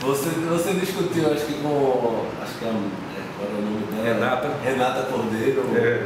Você discutiu, acho que com. Acho que qual era o nome dela? Renata Cordeiro.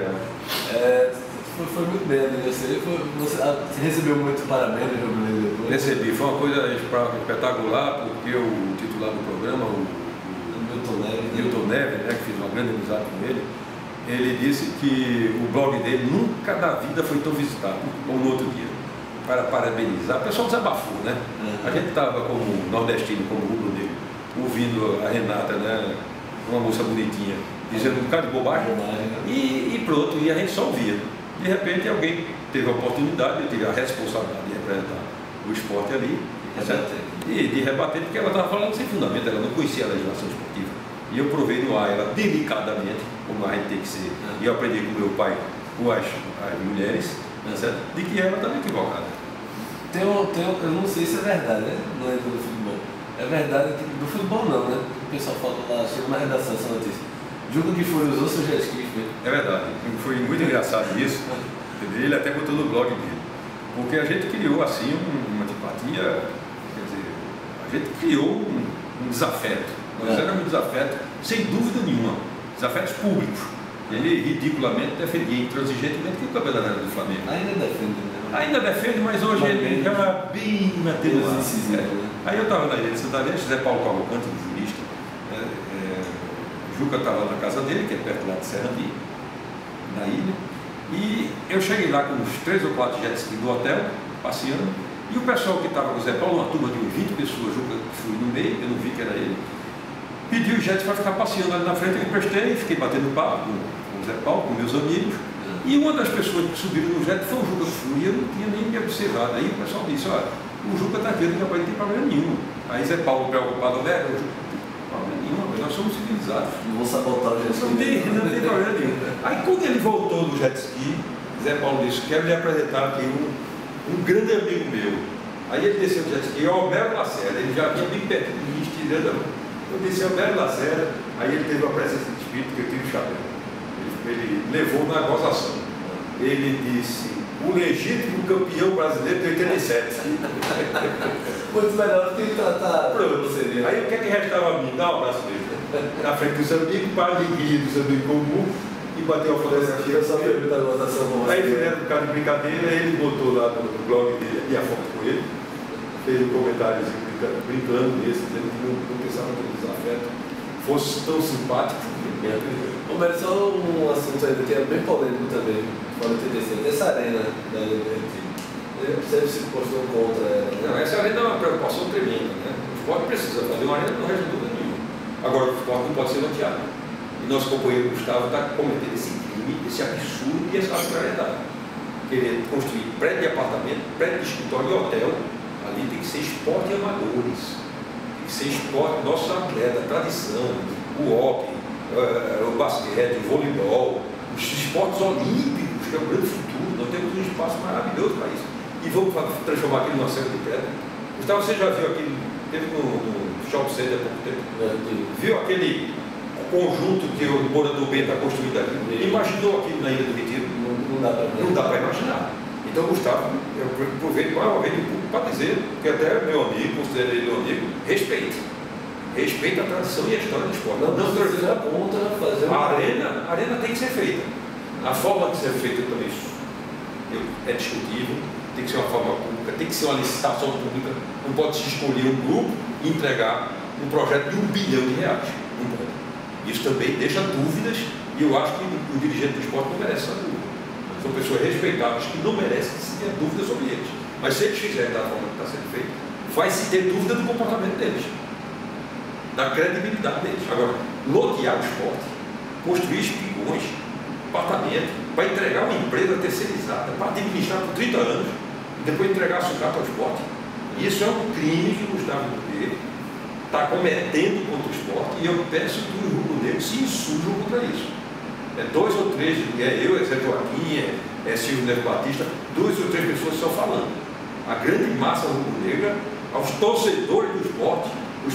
Foi muito bem, né? Você recebeu muito parabéns no Jubileu depois? Recebi, foi uma coisa espetacular, porque o titular do programa, o Milton Neves, né, que fiz uma grande amizade com ele disse que o blog dele nunca na vida foi tão visitado como no outro dia, para parabenizar. O pessoal desabafou, né? A gente estava como nordestino, como rubro dele, ouvindo a Renata, né, uma moça bonitinha, dizendo um bocado de bobagem, e pronto, e a gente só ouvia. De repente alguém teve a oportunidade, eu tive a responsabilidade de representar o esporte ali, e de rebater, porque ela estava falando sem fundamento, ela não conhecia a legislação esportiva. E eu provei no ar ela delicadamente, como a gente tem que ser, e eu aprendi com meu pai, com as mulheres, de que ela estava equivocada. Eu não sei se é verdade, né? Não é do futebol. É verdade que do futebol não, né? O pessoal fala lá, chega uma redação essa notícia. Julgo que foi, usou seu jet ski, foi? É verdade, foi muito engraçado isso. Ele até botou no blog dele. Porque a gente criou assim uma antipatia, quer dizer, a gente criou um desafeto. Nós éramos um desafeto, sem dúvida nenhuma, desafetos públicos. Ele ridiculamente defendia intransigentemente que o campeonato era do Flamengo. Ainda defende, né? Ainda defende, mas hoje ele já bem atenuado. Aí eu estava na Ilha de Santa Vez, José Paulo Cavalcante, jurista. Juca estava na casa dele, que é perto lá de Serrandi, na ilha, e eu cheguei lá com uns 3 ou 4 jet ski do hotel, passeando, e o pessoal que estava com o Zé Paulo, uma turma de 20 pessoas, Juca fui no meio, eu não vi que era ele, pediu o jet para ficar passeando ali na frente, eu emprestei, fiquei batendo papo com o Zé Paulo, com meus amigos, e uma das pessoas que subiram no jet foi o Juca Fui, e eu não tinha nem me observado. Aí o pessoal disse, olha, o Juca está aqui, não tem problema nenhum. Aí Zé Paulo preocupado, velho, nós somos civilizados. Não vou sabotar o jet ski. Não tem problema nenhum. Aí quando ele voltou do jet ski, Zé Paulo disse, quero lhe apresentar aqui um grande amigo meu. Aí ele desceu do jet ski, é o Homero Lacerda, ele já vinha bem perto de mim, estirando a mão. Eu disse, é o Homero Lacerda, aí ele teve a presença de espírito que eu tive o chapéu. Ele levou na gozação. Ele disse, o legítimo campeão brasileiro de 87. Muito melhor do que tratar. Pronto. Aí o que é que restava a mim? Dar um abraço dele. Na frente dos amigos, para a alegria dos amigos comum, e bater uma fotografia. Só pergunta a votação. Aí fizeram um bocado de brincadeira, ele botou lá no blog dele e a foto com ele, fez um comentário brincando nesse, dizendo que não pensava que o desafeto fosse tão simpático. Mas só um assunto ainda que é bem polêmico também, pode ter descido, essa arena da Liberty. Você se postou contra ela, né? Não, essa arena é uma preocupação tremenda, né? O esporte precisa fazer uma arena, não resta dúvida nenhuma. Agora, o esporte não pode ser loteado. E nosso companheiro Gustavo está cometendo esse crime, esse absurdo e essa arbitrariedade. Querer construir prédio de apartamento, prédio de escritório e hotel, ali tem que ser esporte e amadores. Tem que ser esporte, nossos atletas, tradição, o hockey, o basquete, o voleibol, os esportes olímpicos, que é o grande futuro. Nós temos um espaço maravilhoso para isso. E vamos transformar aquilo numa cena de prédio. Gustavo, você já viu aquele, teve no Shopping Center há pouco tempo? Viu aquele conjunto que o morador bem está construindo aqui? Imaginou aquilo na Ilha do Retiro? Não dá para imaginar. Então, Gustavo, eu aproveito mais uma vez de público para dizer que até meu amigo, considero ele meu amigo, respeita a tradição e a história do esporte. Não seja contra fazer a arena tem que ser feita. A forma de ser feita também é discutível, tem que ser uma forma pública, tem que ser uma licitação pública, não pode se escolher um grupo e entregar um projeto de R$1 bilhão. Não pode. Isso também deixa dúvidas e eu acho que o dirigente do esporte não merece essa dúvida. São pessoas respeitáveis que não merecem que se tenha dúvida sobre eles. Mas se eles fizerem da forma que está sendo feito, vai se ter dúvida do comportamento deles, da credibilidade deles. Agora, lotear o esporte, construir espigões, apartamento, para entregar uma empresa terceirizada, para administrar por 30 anos, e depois entregar a sucata ao esporte. Isso é um crime que o Gustavo Monteiro está cometendo contra o esporte, e eu peço que os rubro-negros se insurjam contra isso. 2 ou 3, eu, Zé Joaquim, Silvio Neves Batista, 2 ou 3 pessoas estão falando. A grande massa rubro-negra, aos torcedores do esporte,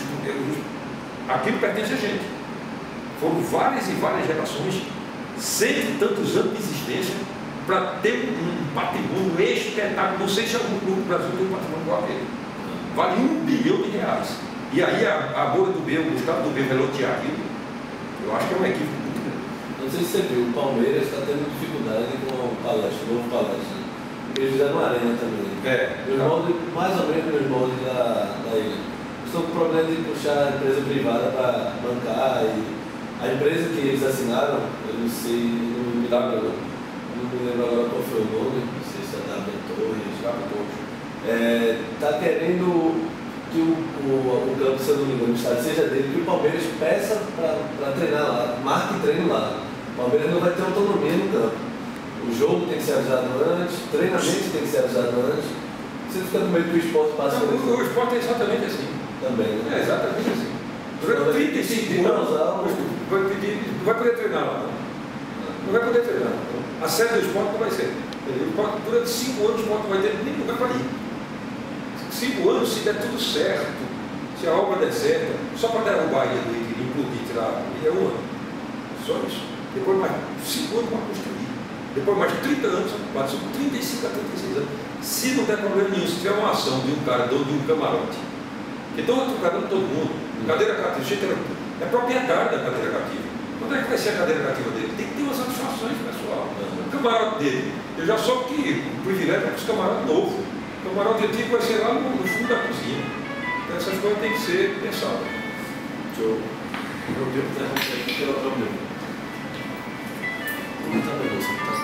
aquilo pertence a gente. Foram várias e várias gerações, cento e tantos anos de existência, para ter um patrimônio espetacular. Não sei se algum clube do Brasil tem um patrimônio igual a ele. Vale R$1 bilhão. E aí a Moura do B, o Gustavo do B vai lotear aquilo. Eu acho que é uma equipe muito grande. Não sei se você viu, o Palmeiras está tendo dificuldade com o Palestra, o novo Palestra. Eles fizeram uma arena também. Os moldes, mais ou menos os moldes da ilha. Estou com problema de puxar a empresa privada para bancar e a empresa que eles assinaram, eu não sei, não me lembro agora qual foi o nome, não sei se é W Torres, está querendo que o campo, se eu não me engano, o estádio seja dele, que o Palmeiras peça para treinar lá, marque treino lá. O Palmeiras não vai ter autonomia no campo. O jogo tem que ser avisado antes, treinamento tem que ser avisado antes. Você fica no meio que o esporte passa. O esporte é exatamente assim. Também, né? É exatamente assim. Durante 35 dias não vai poder treinar lá. Não vai poder treinar. A sede do esporte não vai ser. Durante 5 anos o esporte não vai ter nem lugar para ir. 5 anos, se der tudo certo, se a obra der certo, só para derrubar a ilha do equilíbrio, implodir, tirar a ilha, é 1 ano. Só isso. Depois mais 5 anos para construir. Depois mais 30 anos, são 35 a 36 anos. Se não der problema nenhum, se tiver uma ação de um cara, de um camarote, que estão trocando todo mundo, cadeira cativa, é proprietário da cadeira cativa. Quando é que vai ser a cadeira cativa dele? Tem que ter umas satisfações, pessoal. O camarote dele, eu já soube que o privilégio é para os camarotes novos. O camarote antigo vai ser lá no fundo da cozinha. Então essas coisas têm que ser pensadas. Show. Meu Deus, que é o problema. Muita negócio,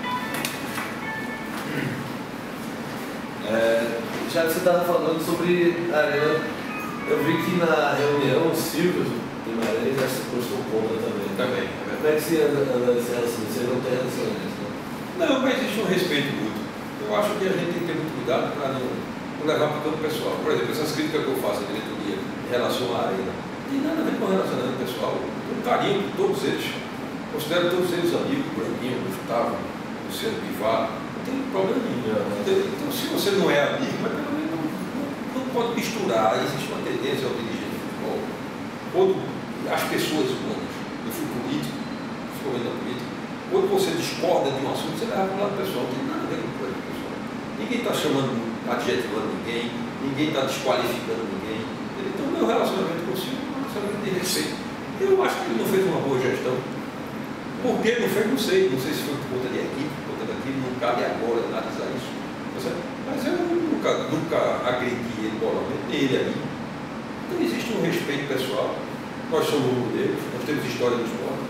já que você estava falando sobre a arena, eu vi que na reunião o Silvio Guimarães já se postou contra também. Também. Como é que você anda nesse relacionamento? Você não tem relacionamento, né? Não, mas existe um respeito mútuo. Eu acho que a gente tem que ter muito cuidado para não levar para todo o pessoal. Por exemplo, essas críticas que eu faço à diretoria em relação à arena, não tem nada a ver com o relacionamento pessoal. Eu tenho carinho por todos eles. Considero todos eles amigos, Branquinho, Gustavo, Luciano Bivar. Não tem problema nenhum. Então, se você não é amigo, mas pelo menos não pode misturar. Existe uma tendência ao dirigente de futebol, quando as pessoas humanas, eu fui político, principalmente na política, quando você discorda de um assunto, você leva para o lado pessoal. Não tem nada a ver com o projeto pessoal. Ninguém está chamando, adjetivando ninguém está desqualificando ninguém. Então, o meu relacionamento com o Silvio é um relacionamento de respeito. Eu acho que ele não fez uma boa gestão. Por que não fez? Não sei. Não sei se foi por conta de equipe, por conta daquilo. Não cabe agora analisar isso. Mas eu nunca agredi ele moralmente, nem ele a mim. Então, existe um respeito pessoal. Nós somos um deles, nós temos história do esporte.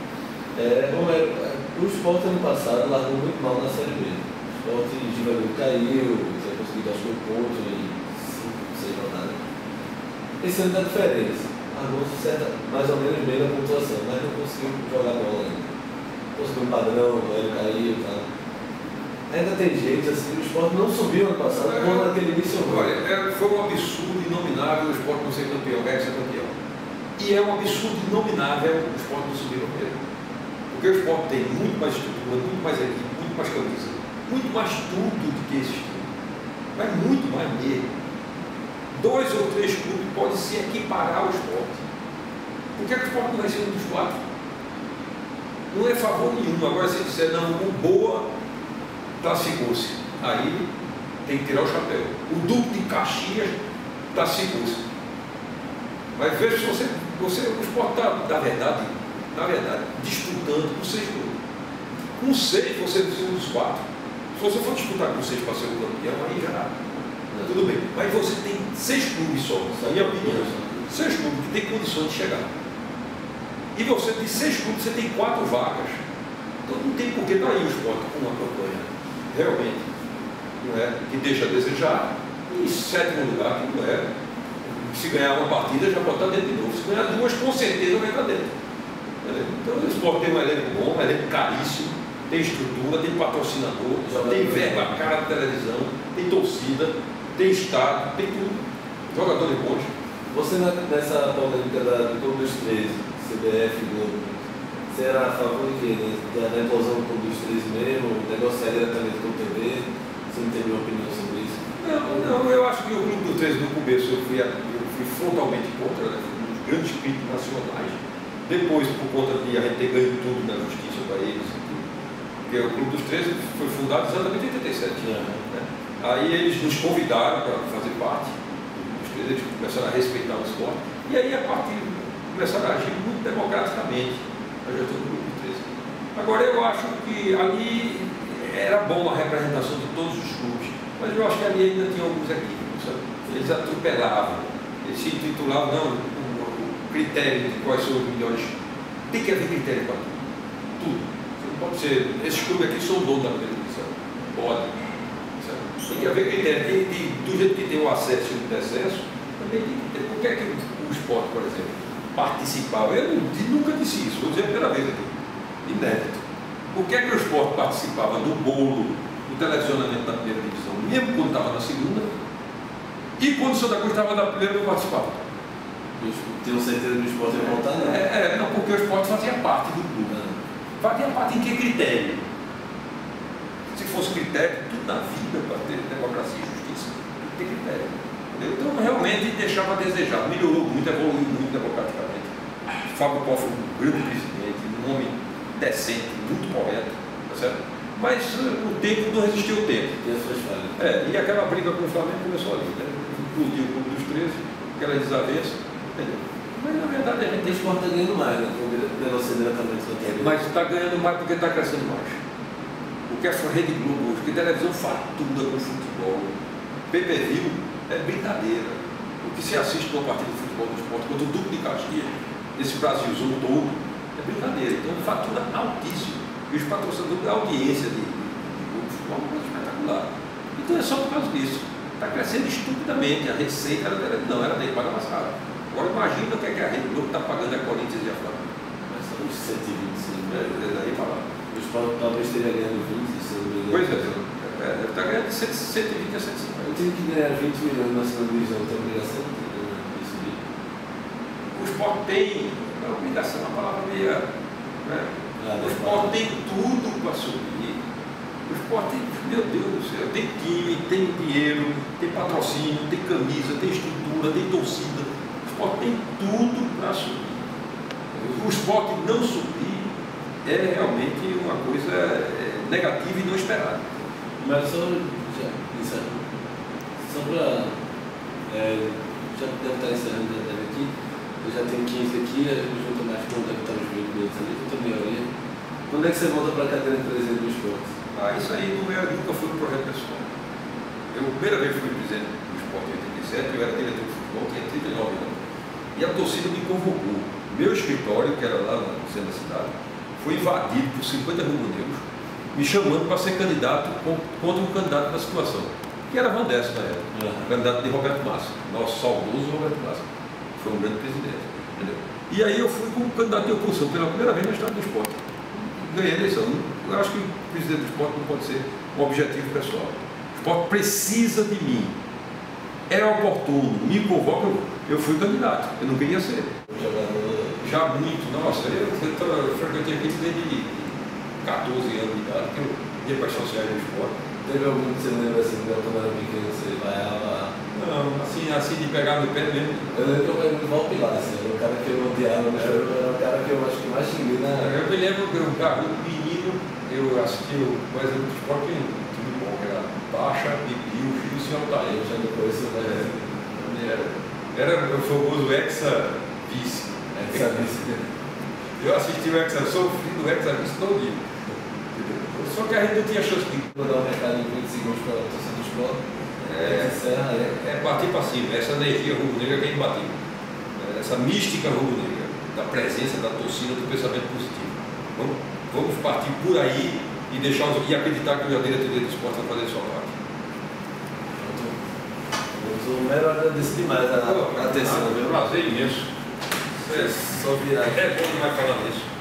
O esporte ano passado largou muito mal na Série B. O esporte de caiu, já conseguiu acho que um ponto em 5, 6 rodadas. Esse ano dá diferença. Largou mais ou menos bem na pontuação, mas não conseguiu jogar bola ainda. Conseguiu um padrão, ele caiu e tal. Ainda tem jeito, assim, o esporte não subiu ano passado, como naquele início. Olha, foi um absurdo inominável o esporte não ser campeão, ser campeão. E é um absurdo inominável o esporte não subir primeiro. Porque o esporte tem muito mais estrutura, muito mais equipe, muito mais camisa, muito mais tudo do que esse time. Mas muito mais mesmo. 2 ou 3 clubes podem se equiparar ao esporte. Por que o esporte não vai ser um dos 4? Não é favor nenhum. Agora, se disser, não, o Boa classificou-se, aí tem que tirar o chapéu. O Duque de Caxias classificou-se. Mas veja se o esporte está, na verdade, disputando com 6 clubes. Com 6 você precisa dos 4. Se você for disputar com 6 para ser o campeão, aí já tudo bem. Mas você tem 6 clubes só, na minha opinião. 6 clubes que têm condições de chegar. E você de 6 clubes, você tem 4 vagas. Então não tem por que estar aí o esporte com uma campanha realmente, não é, que deixa a desejar. E em 7º lugar, que não é. Se ganhar uma partida, já pode estar dentro de novo. Se ganhar 2, com certeza vai estar dentro. Então o esporte tem um elenco bom, um elenco caríssimo, tem estrutura, tem patrocinador, tem verba, cara de televisão, tem torcida, tem estádio, tem tudo. Jogadores bons. Você nessa polêmica do Clube dos 13, CBF, Globo, você era a favor de quê? Da implosão do Clube dos 13 mesmo? Negociar diretamente com o TV? Você não tem minha opinião sobre isso? Não, eu acho que o Clube do 13 no começo eu fui frontalmente contra, né? Um dos grandes críticos nacionais. Depois, por conta de a gente ter ganho tudo na justiça para eles, porque o Clube dos 13 foi fundado exatamente em 87. Né? Aí eles nos convidaram para fazer parte. Eles começaram a respeitar o esporte. E aí, a partir, começaram a agir muito democraticamente a gestão do Grupo 13. Agora, eu acho que ali era bom a representação de todos os clubes, mas eu acho que ali ainda tinha alguns equívocos, sabe? Eles atropelavam, eles se intitulavam, não, o critério de quais são os melhores. Tem que haver critério para tudo. Tudo. Você não pode ser. Esses clubes aqui são donos da primeira divisão. Pode. Tem que haver critério. Do jeito que tem o acesso e o decesso, também tem que ter. Por que é que o esporte, por exemplo, participava? Eu nunca disse isso, vou dizer a primeira vez aqui. Inédito. Por que é que o esporte participava do bolo, do televisionamento da primeira divisão, mesmo quando estava na segunda, e quando o Santa Cruz estava na primeira, não participava? Tenho certeza que o esporte ia voltar, não. Não, porque o esporte fazia parte do clube. Fazia parte em que critério? Se fosse critério, tudo na vida para ter democracia e justiça, tem que ter critério. Então, realmente, deixava a desejar. Melhorou muito, evoluiu muito democraticamente. Fábio Pó foi um grande presidente, um homem decente, muito correto, tá certo? Mas o tempo não resistiu ao tempo. E as suas falhas. E aquela briga com o Flamengo começou ali, né? Explodiu o Clube dos 13, aquela desavença. Mas na verdade a gente O esporte está ganhando mais, né? Pelo ser diretamente com a TV. Mas está ganhando mais porque está crescendo mais. O que é a Rede Globo hoje, que a televisão fatura com futebol. Pay-per-view é brincadeira. O que se assiste numa partida de futebol do esporte contra o Duque de Caxias, esse Brasilzão todo, é brincadeira. Então fatura altíssimo. E os patrocinadores, a audiência de futebol é uma coisa espetacular. Então é só por causa disso. Está crescendo estupidamente. A receita era adequada mais caro. Agora imagina o que é que a Rede Globo está pagando a Corinthians e a Flamengo. Mas são uns 125. Daí para lá. O esporte talvez esteja ganhando 20, se não me engano. Pois deve estar ganhando de 120 a 150. Eu tenho que ganhar 20 milhões na segunda divisão, tem obrigação de subir. O esporte tem, a obrigação é uma palavra meio. Né? O esporte tem tudo para subir. O esporte tem, meu Deus do céu, tem time, tem dinheiro, tem patrocínio, tem camisa, tem estrutura, tem torcida. O esporte tem tudo para subir. O esporte não subir é realmente uma coisa negativa e não esperada. Mas só para. Já deve estar encerrando aqui. Eu já tenho 15 aqui, a gente junta mais conta que está nos 20 minutos ali, junta meia hora. Quando é que você volta para a cadeira de presidente do esporte? Isso aí nunca foi um projeto pessoal. Eu, a primeira vez que fui presidente do esporte em 87, eu era diretor de futebol, tinha 39 anos. E a torcida me convocou. Meu escritório, que era lá no centro da cidade, foi invadido por 50 rubro-negros, me chamando para ser candidato contra um candidato da situação, que era Vandesso na época, candidato de Roberto Massa, nosso saudoso Roberto Massa. Foi um grande presidente. Entendeu? E aí eu fui como candidato de oposição pela primeira vez na história do esporte. Ganhei a eleição. Eu acho que o presidente do esporte não pode ser um objetivo pessoal. O esporte precisa de mim. É oportuno, me convoca, eu fui candidato. Eu não queria ser. Já muito. Nossa, eu frequentei aqui desde 14 anos de idade, que eu ia para as sociais do esporte. Teve algum que você lembra assim, quando era pequeno, você vaiava? Não, assim de pegar no pé mesmo. Eu lembro que eu lembro do Valpilar, assim, era o cara que eu odiava no jogo, era o cara que eu acho que mais xinguei na. Eu me lembro que um menino, eu assisti o exemplo do esporte, um time bom, que era Baixa, Bibiu, Gil e Senhor Taí. Eu já não conheço, mas. Era o famoso Hexa-Vice. Eu assisti o Hexa, sofri do Hexa-Vice todo dia. Só que a gente não tinha chance de. Vou dar um recado em 20 segundos para a torcida do esporte. Bater para cima, essa energia rubro-negra que a gente bateu. Essa mística rubro-negra, da presença da torcida, do pensamento positivo. Vamos partir por aí e acreditar que a diretoria do esporte vai fazer a sua parte. O Mero agradece demais a atenção. É um prazer imenso. Só virar. É bom demais falar nisso.